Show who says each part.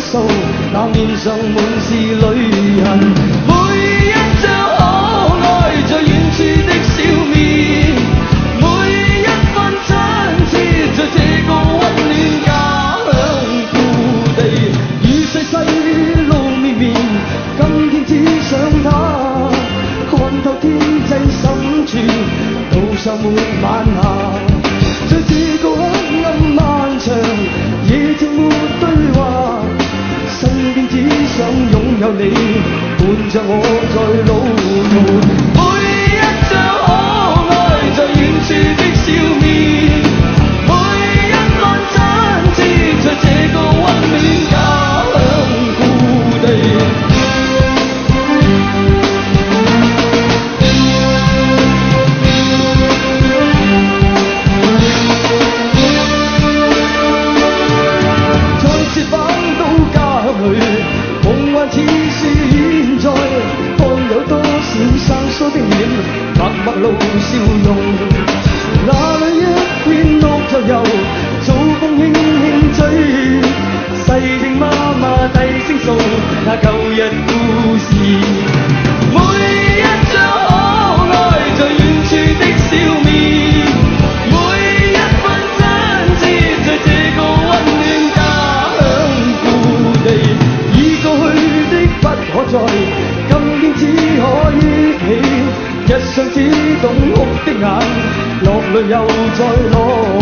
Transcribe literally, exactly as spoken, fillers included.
Speaker 1: 數，那面上滿是淚痕。每一張可愛在遠處的笑面，每一分親切在這個溫暖家鄉故地。與世世路綿綿，今天只想他看透天際深處，路上沒晚霞。在這個黑暗漫長，夜靜沒對話，身邊只想擁有你，伴着我在路途。每一張可愛在遠處的笑面，每一分親切在這個溫暖家鄉故地。夢幻似是現在，看有多少生疏的臉，默默露笑容。那裏一片綠油油，早風輕輕吹，細聽媽媽低聲訴那舊日故事。每一張可愛在遠處的笑面，每一分親切在這個溫暖家鄉故地。不可再，今天只可憶起，一雙只懂哭的眼，落淚又再落。